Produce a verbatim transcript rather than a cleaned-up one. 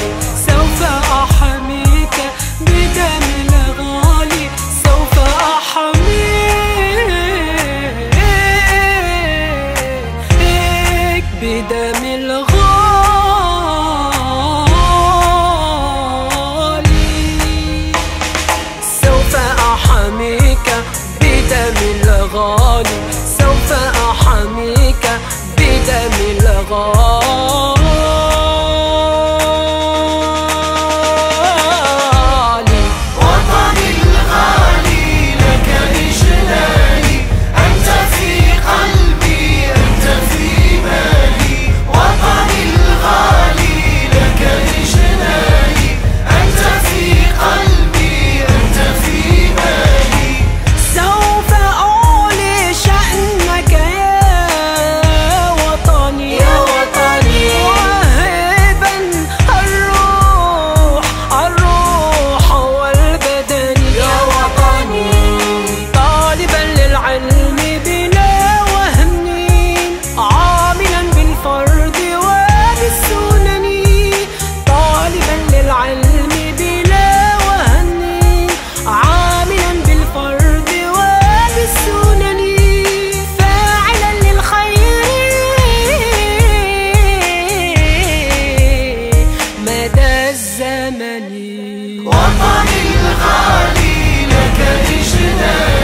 الغالي سوف أحميك بدم الغالي سوف أحميك بدم الغالي سوف أحميك بدم الغالي سوف أحميك بدم الغالي وطني الغالي لك إجلالي أنت في قلبي أنت في بالي وطني الغالي لك إجلالي أنت في قلبي أنت في بالي سوف أعلي شأنك يا وطني يا وطني واهبا الروح الروح والبدن يا وطني طالبا للعلم بلا وهن عاملا بالفرد وبالسنن طالبا للعلم بلا وهن عاملا بالفرد وبالسنن فاعلا للخير مدى الزمن وطني الغالي لك إجلالي